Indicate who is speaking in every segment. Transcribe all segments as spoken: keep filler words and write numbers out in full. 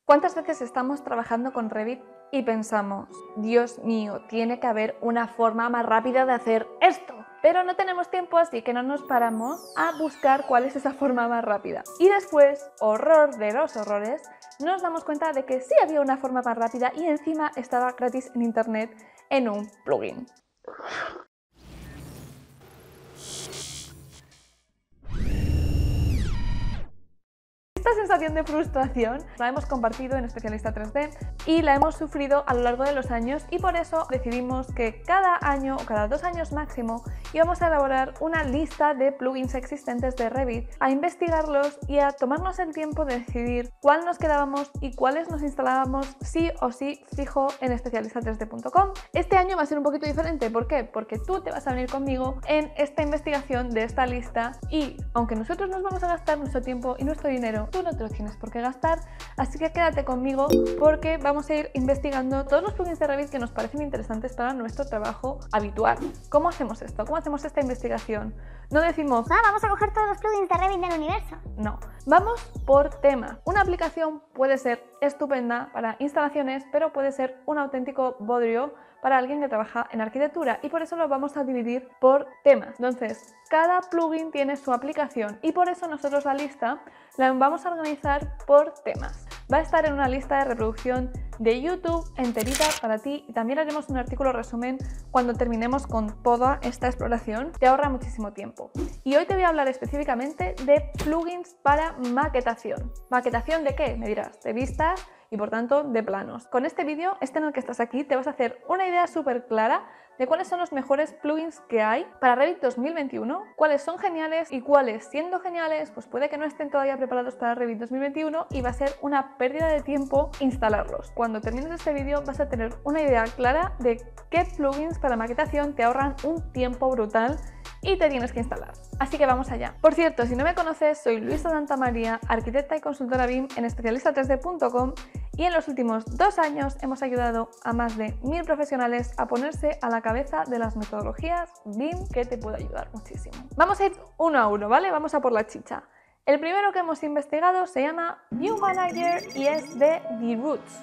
Speaker 1: ¿Cuántas veces estamos trabajando con Revit y pensamos, Dios mío, tiene que haber una forma más rápida de hacer esto? Pero no tenemos tiempo, así que no nos paramos a buscar cuál es esa forma más rápida. Y después, horror de los horrores, nos damos cuenta de que sí había una forma más rápida y encima estaba gratis en internet en un plugin. Esta sensación de frustración la hemos compartido en Especialista tres D y la hemos sufrido a lo largo de los años, y por eso decidimos que cada año o cada dos años máximo íbamos a elaborar una lista de plugins existentes de Revit, a investigarlos y a tomarnos el tiempo de decidir cuál nos quedábamos y cuáles nos instalábamos sí o sí fijo en especialista tres D punto com. Este año va a ser un poquito diferente. ¿Por qué? Porque tú te vas a venir conmigo en esta investigación de esta lista, y aunque nosotros nos vamos a gastar nuestro tiempo y nuestro dinero, tú no te lo tienes por qué gastar, así que quédate conmigo porque vamos a ir investigando todos los plugins de Revit que nos parecen interesantes para nuestro trabajo habitual. ¿Cómo hacemos esto? ¿Cómo hacemos esta investigación? No decimos,
Speaker 2: ah, vamos a coger todos los plugins de Revit del universo.
Speaker 1: No, vamos por tema. Una aplicación puede ser estupenda para instalaciones, pero puede ser un auténtico bodrio para alguien que trabaja en arquitectura, y por eso lo vamos a dividir por temas. Entonces, cada plugin tiene su aplicación y por eso nosotros la lista la vamos a organizar por temas. Va a estar en una lista de reproducción de YouTube enterita para ti, y también haremos un artículo resumen cuando terminemos con toda esta exploración. Te ahorra muchísimo tiempo. Y hoy te voy a hablar específicamente de plugins para maquetación. ¿Maquetación de qué? Me dirás, de vistas y por tanto de planos. Con este vídeo, este en el que estás aquí, te vas a hacer una idea súper clara de cuáles son los mejores plugins que hay para Revit dos mil veintiuno, cuáles son geniales y cuáles, siendo geniales, pues puede que no estén todavía preparados para Revit dos mil veintiuno y va a ser una pérdida de tiempo instalarlos. Cuando termines este vídeo vas a tener una idea clara de qué plugins para maquetación te ahorran un tiempo brutal y te tienes que instalar. Así que vamos allá. Por cierto, si no me conoces, soy Luisa Santamaría, arquitecta y consultora B I M en especialista tres D punto com, y en los últimos dos años hemos ayudado a más de mil profesionales a ponerse a la cabeza de las metodologías B I M, que te puede ayudar muchísimo. Vamos a ir uno a uno, ¿vale? Vamos a por la chicha. El primero que hemos investigado se llama View Manager y es de The Roots.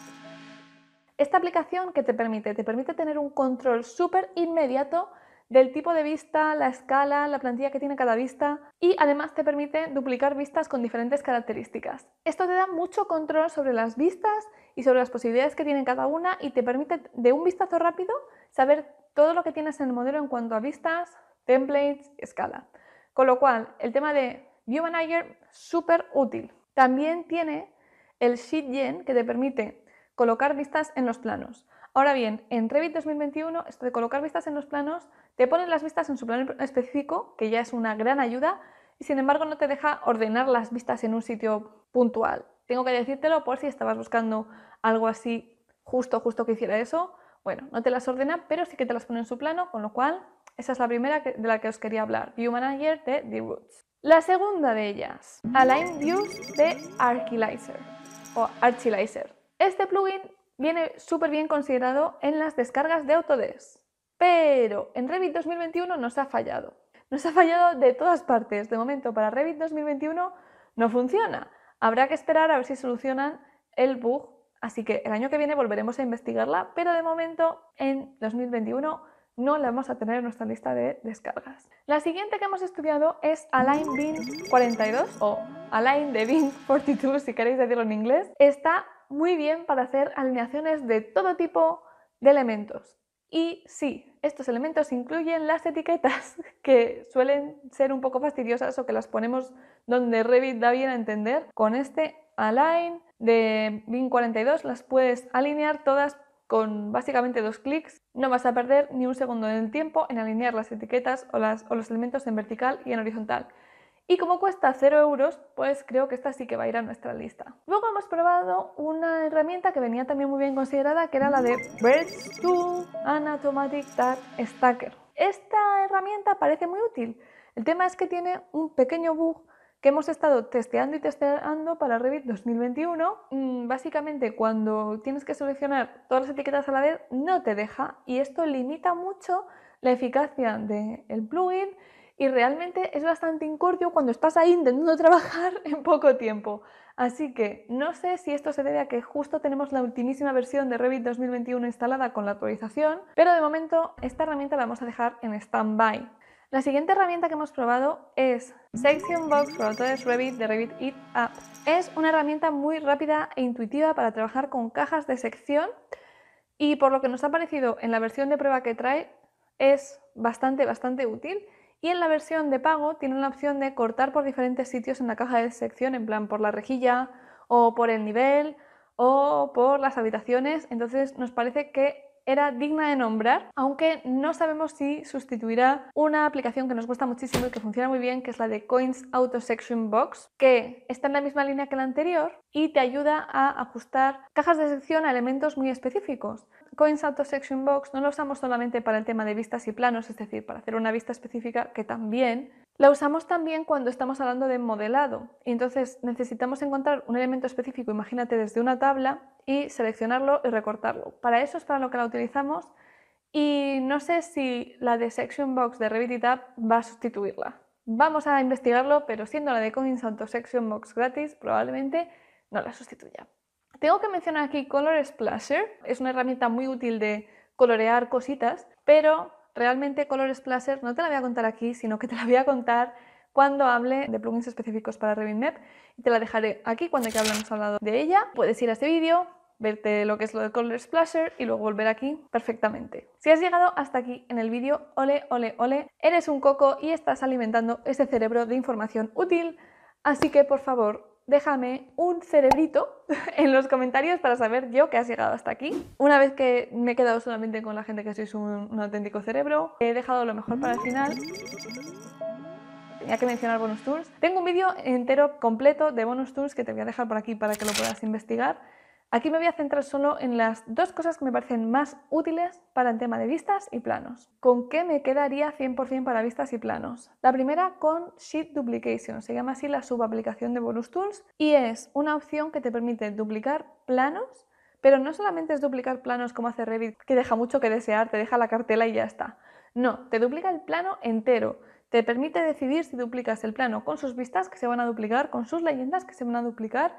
Speaker 1: Esta aplicación que te permite, te permite tener un control súper inmediato del tipo de vista, la escala, la plantilla que tiene cada vista, y además te permite duplicar vistas con diferentes características. Esto te da mucho control sobre las vistas y sobre las posibilidades que tiene cada una, y te permite de un vistazo rápido saber todo lo que tienes en el modelo en cuanto a vistas, templates y escala. Con lo cual, el tema de View Manager, súper útil. También tiene el SheetGen, que te permite colocar vistas en los planos. Ahora bien, en Revit dos mil veintiuno, esto de colocar vistas en los planos, te ponen las vistas en su plano específico, que ya es una gran ayuda, y sin embargo no te deja ordenar las vistas en un sitio puntual. Tengo que decírtelo por si estabas buscando algo así justo, justo que hiciera eso. Bueno, no te las ordena, pero sí que te las pone en su plano, con lo cual esa es la primera de la que os quería hablar, View Manager de The Roots. La segunda de ellas, Align Views de Archilizer o Archilizer. Este plugin viene súper bien considerado en las descargas de Autodesk, pero en Revit dos mil veintiuno nos ha fallado. Nos ha fallado de todas partes. De momento, para Revit dos mil veintiuno no funciona. Habrá que esperar a ver si solucionan el bug, así que el año que viene volveremos a investigarla, pero de momento en dos mil veintiuno no la vamos a tener en nuestra lista de descargas. La siguiente que hemos estudiado es Align B I M cuarenta y dos o Align de B I M cuarenta y dos, si queréis decirlo en inglés. Está muy bien para hacer alineaciones de todo tipo de elementos. Y sí, estos elementos incluyen las etiquetas, que suelen ser un poco fastidiosas o que las ponemos donde Revit da bien a entender. Con este Align de B I M cuarenta y dos las puedes alinear todas con básicamente dos clics. No vas a perder ni un segundo del tiempo en alinear las etiquetas o, las, o los elementos en vertical y en horizontal. Y como cuesta cero euros, pues creo que esta sí que va a ir a nuestra lista. Luego hemos probado una herramienta que venía también muy bien considerada, que era la de Birds Tool and Automatic Tag Stacker. Esta herramienta parece muy útil. El tema es que tiene un pequeño bug que hemos estado testeando y testeando para Revit dos mil veintiuno. Básicamente, cuando tienes que seleccionar todas las etiquetas a la vez, no te deja, y esto limita mucho la eficacia del plugin y realmente es bastante incordio cuando estás ahí intentando trabajar en poco tiempo. Así que no sé si esto se debe a que justo tenemos la ultimísima versión de Revit dos mil veintiuno instalada con la actualización, pero de momento esta herramienta la vamos a dejar en stand-by. La siguiente herramienta que hemos probado es Section Box for Autodesk Revit de Revit It Up. Es una herramienta muy rápida e intuitiva para trabajar con cajas de sección y por lo que nos ha parecido en la versión de prueba que trae es bastante, bastante útil. Y en la versión de pago tiene la opción de cortar por diferentes sitios en la caja de sección, en plan por la rejilla o por el nivel o por las habitaciones. Entonces nos parece que era digna de nombrar, aunque no sabemos si sustituirá una aplicación que nos gusta muchísimo y que funciona muy bien, que es la de Coins Auto Section Box, que está en la misma línea que la anterior y te ayuda a ajustar cajas de sección a elementos muy específicos. Coins Auto Section Box no lo usamos solamente para el tema de vistas y planos, es decir, para hacer una vista específica, que también la usamos también cuando estamos hablando de modelado. Y entonces necesitamos encontrar un elemento específico, imagínate desde una tabla, y seleccionarlo y recortarlo. Para eso es para lo que la utilizamos y no sé si la de Section Box de Revit It Up va a sustituirla. Vamos a investigarlo, pero siendo la de Coins Auto Section Box gratis, probablemente no la sustituya. Tengo que mencionar aquí Color Splasher, es una herramienta muy útil de colorear cositas, pero realmente Color Splasher no te la voy a contar aquí, sino que te la voy a contar cuando hable de plugins específicos para Revit M E P y te la dejaré aquí cuando ya hablamos hablado de ella. Puedes ir a este vídeo, verte lo que es lo de Color Splasher y luego volver aquí perfectamente. Si has llegado hasta aquí en el vídeo, ole, ole, ole, eres un coco y estás alimentando ese cerebro de información útil, así que por favor déjame un cerebrito en los comentarios para saber yo que has llegado hasta aquí. Una vez que me he quedado solamente con la gente que sois un, un auténtico cerebro, he dejado lo mejor para el final. Tenía que mencionar Bonus Tools. Tengo un vídeo entero completo de Bonus Tools que te voy a dejar por aquí para que lo puedas investigar. Aquí me voy a centrar solo en las dos cosas que me parecen más útiles para el tema de vistas y planos. ¿Con qué me quedaría cien por cien para vistas y planos? La primera con Sheet Duplication, se llama así la subaplicación de Bonus Tools y es una opción que te permite duplicar planos, pero no solamente es duplicar planos como hace Revit, que deja mucho que desear, te deja la cartela y ya está. No, te duplica el plano entero. Te permite decidir si duplicas el plano con sus vistas que se van a duplicar, con sus leyendas que se van a duplicar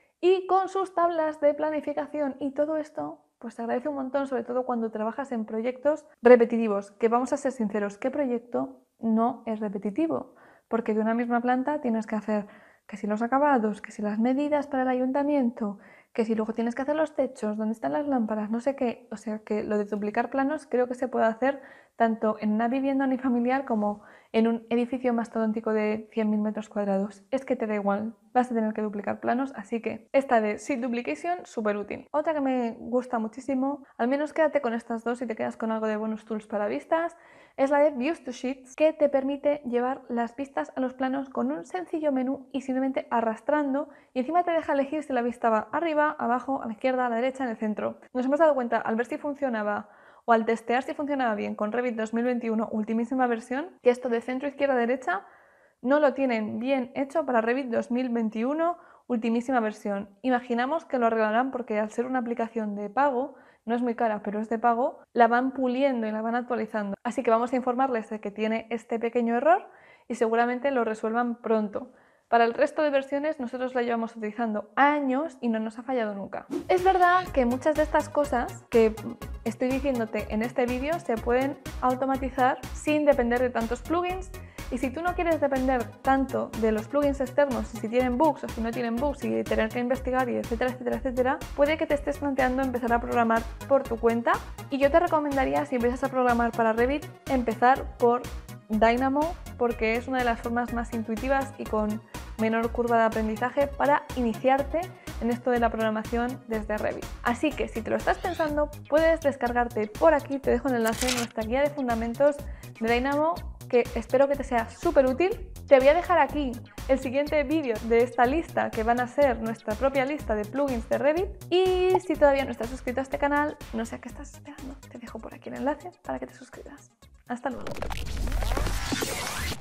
Speaker 1: y con sus tablas de planificación. Y todo esto pues te agradece un montón, sobre todo cuando trabajas en proyectos repetitivos, que vamos a ser sinceros, ¿qué proyecto no es repetitivo? Porque de una misma planta tienes que hacer que si los acabados, que si las medidas para el ayuntamiento, que si luego tienes que hacer los techos, dónde están las lámparas, no sé qué. O sea que lo de duplicar planos creo que se puede hacer tanto en una vivienda unifamiliar como en un edificio mastodóntico de cien mil metros cuadrados. Es que te da igual, vas a tener que duplicar planos, así que esta de Sheet Duplication, súper útil. Otra que me gusta muchísimo, al menos quédate con estas dos y te quedas con algo de Bonus Tools para vistas, es la de Views to Sheets, que te permite llevar las vistas a los planos con un sencillo menú y simplemente arrastrando, y encima te deja elegir si la vista va arriba, abajo, a la izquierda, a la derecha, en el centro. Nos hemos dado cuenta al ver si funcionaba o al testear si funcionaba bien con Revit dos mil veintiuno ultimísima versión, que esto de centro, izquierda, derecha no lo tienen bien hecho para Revit dos mil veintiuno ultimísima versión. Imaginamos que lo arreglarán porque al ser una aplicación de pago, no es muy cara, pero es de pago, la van puliendo y la van actualizando. Así que vamos a informarles de que tiene este pequeño error y seguramente lo resuelvan pronto. Para el resto de versiones nosotros la llevamos utilizando años y no nos ha fallado nunca. Es verdad que muchas de estas cosas que estoy diciéndote en este vídeo se pueden automatizar sin depender de tantos plugins, y si tú no quieres depender tanto de los plugins externos, y si tienen bugs o si no tienen bugs y tener que investigar y etcétera, etcétera, etcétera, puede que te estés planteando empezar a programar por tu cuenta, y yo te recomendaría, si empiezas a programar para Revit, empezar por Dynamo, porque es una de las formas más intuitivas y con menor curva de aprendizaje para iniciarte en esto de la programación desde Revit. Así que si te lo estás pensando, puedes descargarte por aquí, te dejo el enlace, nuestra guía de fundamentos de Dynamo, que espero que te sea súper útil. Te voy a dejar aquí el siguiente vídeo de esta lista, que van a ser nuestra propia lista de plugins de Revit, y si todavía no estás suscrito a este canal, no sé a qué estás esperando, te dejo por aquí el enlace para que te suscribas. Hasta luego.